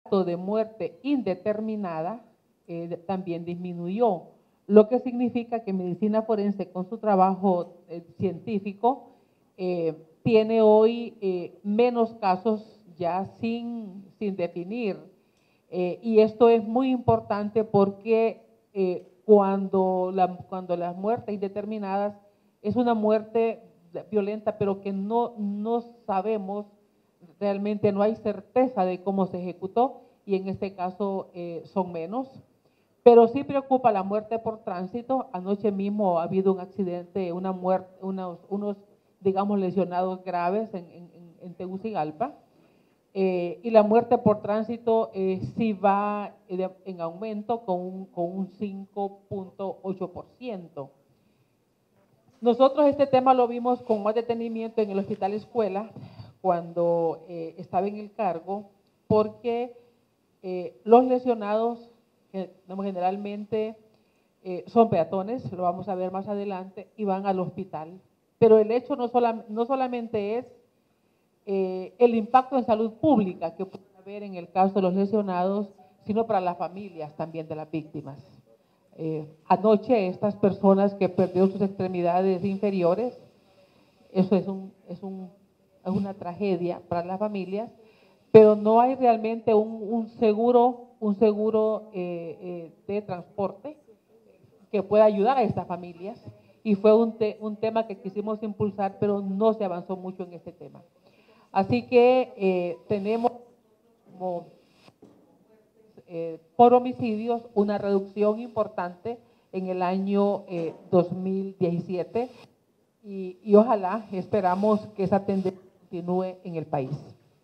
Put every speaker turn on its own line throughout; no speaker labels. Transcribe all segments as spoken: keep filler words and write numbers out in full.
de muerte indeterminada eh, también disminuyó, lo que significa que medicina forense con su trabajo eh, científico eh, tiene hoy eh, menos casos ya sin, sin definir. Eh, y esto es muy importante porque eh, cuando, la, cuando las muertes indeterminadas es una muerte violenta, pero que no, no sabemos, realmente no hay certeza de cómo se ejecutó, y en este caso eh, son menos. Pero sí preocupa la muerte por tránsito. Anoche mismo ha habido un accidente, una muerte, unos, unos digamos, lesionados graves en, en, en Tegucigalpa. Eh, y la muerte por tránsito eh, sí va de, en aumento con un, con un cinco punto ocho por ciento. Nosotros este tema lo vimos con más detenimiento en el Hospital Escuela cuando eh, estaba en el cargo, porque eh, los lesionados eh, generalmente eh, son peatones, lo vamos a ver más adelante, y van al hospital. Pero el hecho no, sola, no solamente es eh, el impacto en salud pública que puede haber en el caso de los lesionados, sino para las familias también de las víctimas. Eh, anoche estas personas que perdieron sus extremidades inferiores, eso es, un, es, un, es una tragedia para las familias, pero no hay realmente un, un seguro, un seguro eh, eh, de transporte que pueda ayudar a estas familias, y fue un, te, un tema que quisimos impulsar, pero no se avanzó mucho en este tema. Así que eh, tenemos como eh, por homicidios una reducción importante en el año eh, dos mil diecisiete, y, y ojalá, esperamos que esa tendencia continúe en el país.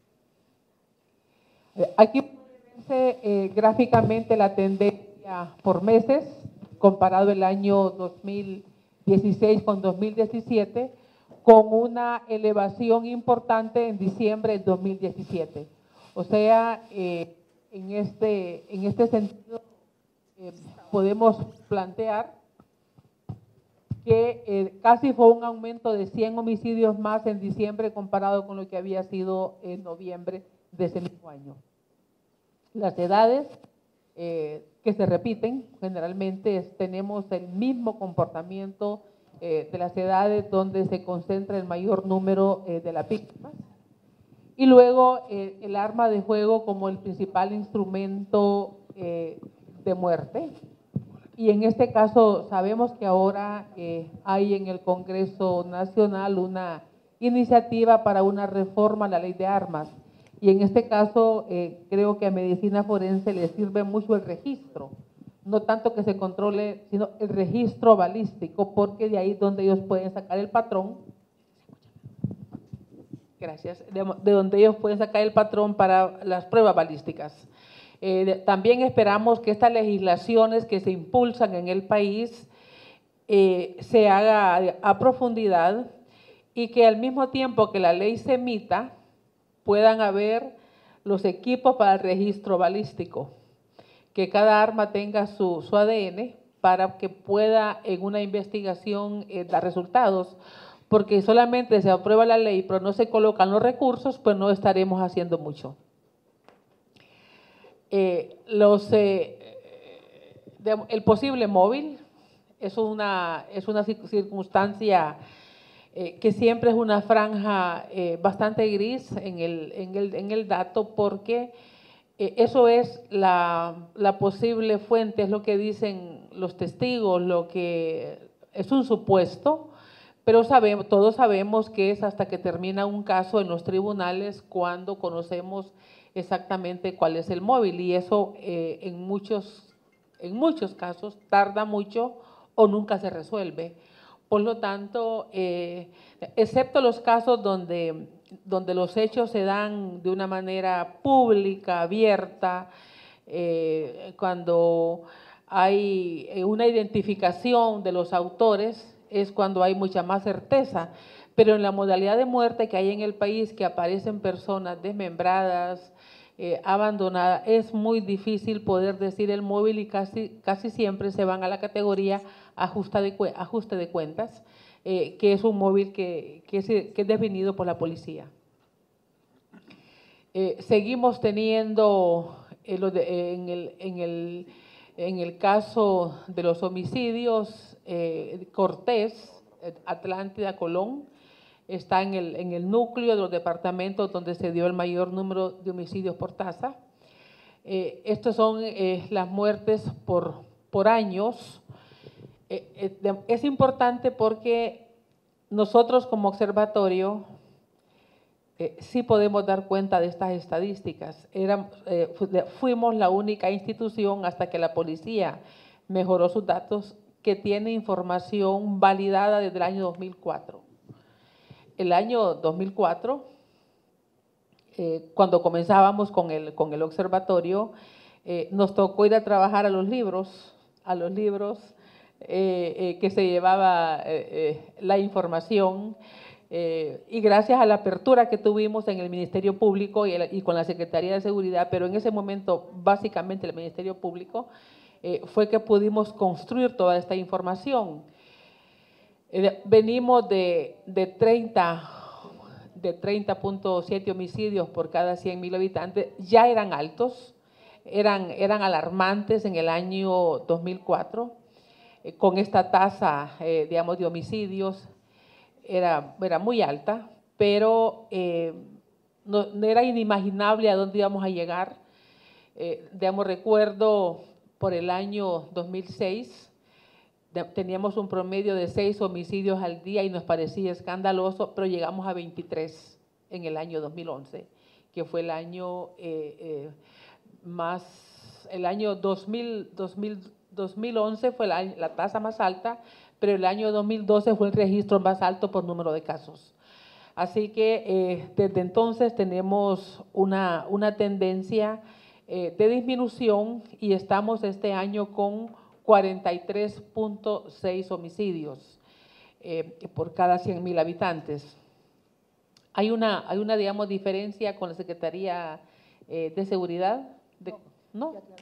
Eh, aquí puede verse eh, gráficamente la tendencia por meses, comparado el año dos mil dieciséis con dos mil diecisiete, con una elevación importante en diciembre del dos mil diecisiete. O sea, eh, en, este, en este sentido, eh, podemos plantear que eh, casi fue un aumento de cien homicidios más en diciembre comparado con lo que había sido en noviembre de ese mismo año. Las edades eh, que se repiten, generalmente es, tenemos el mismo comportamiento eh, de las edades donde se concentra el mayor número eh, de las víctimas. Y luego eh, el arma de fuego como el principal instrumento eh, de muerte. Y en este caso sabemos que ahora eh, hay en el Congreso Nacional una iniciativa para una reforma a la ley de armas. Y en este caso eh, creo que a medicina forense le sirve mucho el registro, no tanto que se controle, sino el registro balístico, porque de ahí es donde ellos pueden sacar el patrón. Gracias. De, de donde ellos pueden sacar el patrón para las pruebas balísticas. Eh, de, también esperamos que estas legislaciones que se impulsan en el país eh, se haga a, a profundidad, y que al mismo tiempo que la ley se emita, puedan haber los equipos para el registro balístico, que cada arma tenga su, su A D N para que pueda en una investigación eh, dar resultados, porque solamente se aprueba la ley pero no se colocan los recursos, pues no estaremos haciendo mucho. Eh, los, eh, de, el posible móvil es una, es una circunstancia eh, que siempre es una franja eh, bastante gris en el, en el, en el dato, porque eh, eso es la, la posible fuente, es lo que dicen los testigos, lo que es un supuesto, pero sabemos, todos sabemos que es hasta que termina un caso en los tribunales cuando conocemos exactamente cuál es el móvil, y eso eh, en, muchos, en muchos casos tarda mucho o nunca se resuelve. Por lo tanto, eh, excepto los casos donde, donde los hechos se dan de una manera pública, abierta, eh, cuando hay una identificación de los autores, es cuando hay mucha más certeza. Pero en la modalidad de muerte que hay en el país, que aparecen personas desmembradas, eh, abandonadas, es muy difícil poder decir el móvil, y casi, casi siempre se van a la categoría ajuste de, ajuste de cuentas, eh, que es un móvil que, que, es, que es definido por la policía. Eh, seguimos teniendo en, lo de, en, el, en, el, en el caso de los homicidios, eh, Cortés, Atlántida, Colón, está en el, en el núcleo de los departamentos donde se dio el mayor número de homicidios por tasa. Eh, Estas son eh, las muertes por, por años. Eh, eh, es importante porque nosotros como observatorio eh, sí podemos dar cuenta de estas estadísticas. Era, eh, fuimos la única institución hasta que la policía mejoró sus datos que tiene información validada desde el año dos mil cuatro. El año dos mil cuatro, eh, cuando comenzábamos con el, con el observatorio, eh, nos tocó ir a trabajar a los libros, a los libros eh, eh, que se llevaba eh, eh, la información. Eh, y gracias a la apertura que tuvimos en el Ministerio Público y, el, y con la Secretaría de Seguridad, pero en ese momento básicamente el Ministerio Público, eh, fue que pudimos construir toda esta información. Eh, venimos de, de treinta punto siete homicidios por cada cien mil habitantes, ya eran altos, eran, eran alarmantes en el año dos mil cuatro, eh, con esta tasa, eh, digamos, de homicidios. Era, era muy alta, pero eh, no, no era inimaginable a dónde íbamos a llegar. Eh, digamos, recuerdo por el año dos mil seis, de, teníamos un promedio de seis homicidios al día y nos parecía escandaloso, pero llegamos a veintitrés en el año dos mil once, que fue el año eh, eh, más, el año dos mil, dos mil, dos mil once fue la, la tasa más alta, pero el año dos mil doce fue el registro más alto por número de casos. Así que eh, desde entonces tenemos una, una tendencia eh, de disminución y estamos este año con cuarenta y tres punto seis homicidios eh, por cada cien mil habitantes. Hay una, hay una, digamos, diferencia con la Secretaría eh, de Seguridad. De, ¿no? ¿No?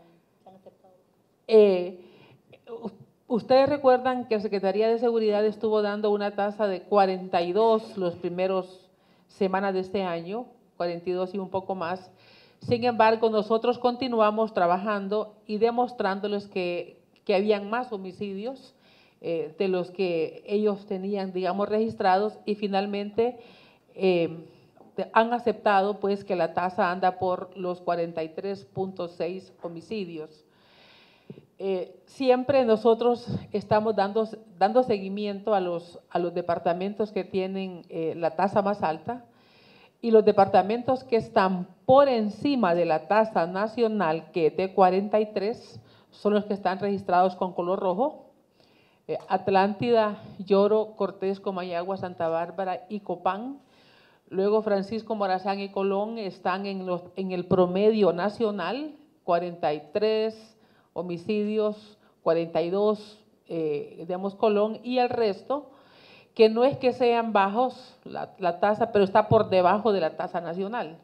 Eh, Ustedes recuerdan que la Secretaría de Seguridad estuvo dando una tasa de cuarenta y dos los primeros semanas de este año, cuarenta y dos y un poco más. Sin embargo, nosotros continuamos trabajando y demostrándoles que, que habían más homicidios eh, de los que ellos tenían, digamos, registrados, y finalmente eh, han aceptado pues que la tasa anda por los cuarenta y tres punto seis homicidios. Eh, siempre nosotros estamos dando, dando seguimiento a los, a los departamentos que tienen eh, la tasa más alta, y los departamentos que están por encima de la tasa nacional, que es de cuarenta y tres, son los que están registrados con color rojo. Eh, Atlántida, Lloro, Cortés, Comayagua, Santa Bárbara y Copán. Luego Francisco Morazán y Colón están en, los, en el promedio nacional, cuarenta y tres homicidios, cuarenta y dos, eh, digamos, Colón, y el resto, que no es que sean bajos la, la tasa, pero está por debajo de la tasa nacional.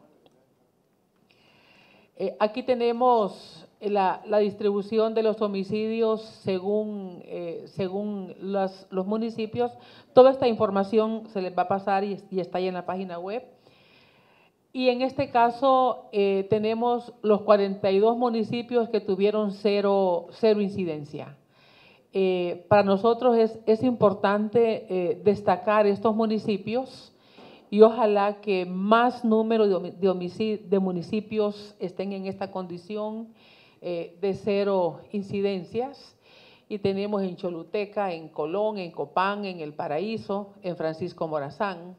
Eh, aquí tenemos la, la distribución de los homicidios según, eh, según los, los municipios. Toda esta información se les va a pasar y, y está ahí en la página web. Y en este caso eh, tenemos los cuarenta y dos municipios que tuvieron cero, cero incidencia. Eh, para nosotros es, es importante eh, destacar estos municipios, y ojalá que más número de, de, de municipios estén en esta condición eh, de cero incidencias. Y tenemos en Choluteca, en Colón, en Copán, en El Paraíso, en Francisco Morazán.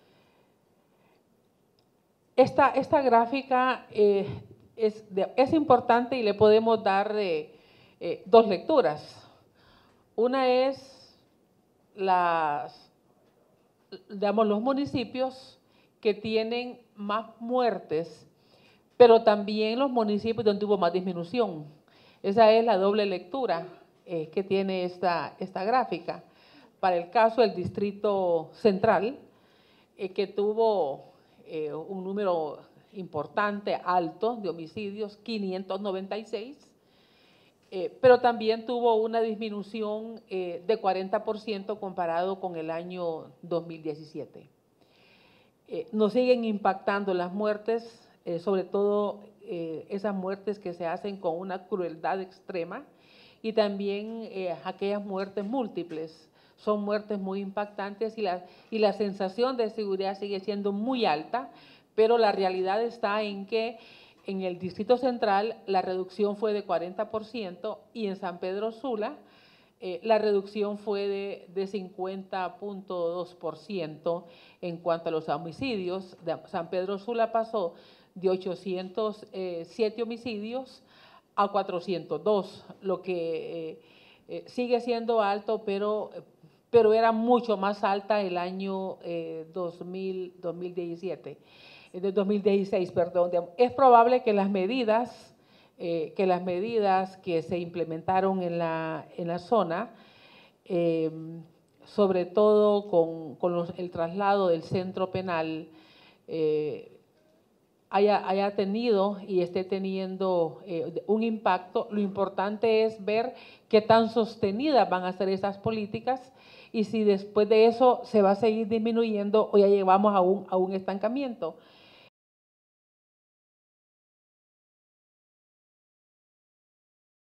Esta, esta gráfica eh, es, de, es importante y le podemos dar eh, eh, dos lecturas. Una es las, digamos, los municipios que tienen más muertes, pero también los municipios donde hubo más disminución. Esa es la doble lectura eh, que tiene esta, esta gráfica. Para el caso del Distrito Central, eh, que tuvo eh, un número importante, alto, de homicidios, quinientos noventa y seis, Eh, pero también tuvo una disminución eh, de cuarenta por ciento comparado con el año dos mil diecisiete. Eh, nos siguen impactando las muertes, eh, sobre todo eh, esas muertes que se hacen con una crueldad extrema, y también eh, aquellas muertes múltiples. Son muertes muy impactantes y la, y la sensación de seguridad sigue siendo muy alta, pero la realidad está en que en el Distrito Central la reducción fue de cuarenta por ciento y en San Pedro Sula eh, la reducción fue de, de cincuenta punto dos por ciento en cuanto a los homicidios. De San Pedro Sula pasó de ochocientos siete homicidios a cuatrocientos dos, lo que eh, eh, sigue siendo alto, pero, pero era mucho más alta el año eh, dos mil, dos mil diecisiete, eh, de dos mil dieciséis, perdón. Es probable que las medidas, eh, que las medidas que se implementaron en la, en la zona, eh, sobre todo con, con los, el traslado del centro penal, eh, Haya, haya tenido y esté teniendo eh, un impacto. Lo importante es ver qué tan sostenidas van a ser esas políticas y si después de eso se va a seguir disminuyendo o ya llevamos a un, a un estancamiento.